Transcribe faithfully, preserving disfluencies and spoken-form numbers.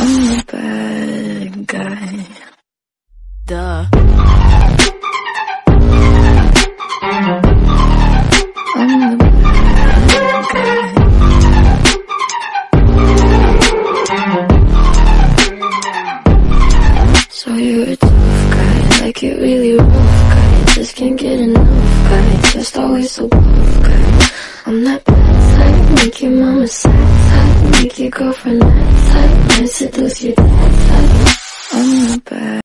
I'm the bad guy. Duh. I'm the bad guy. So you're a tough guy, like it really rough guy. Just can't get enough guy, just always so buff guy. I'm that bad type, make your mama sad type, make your girlfriend mad type, might seduce your dad type. I'm the bad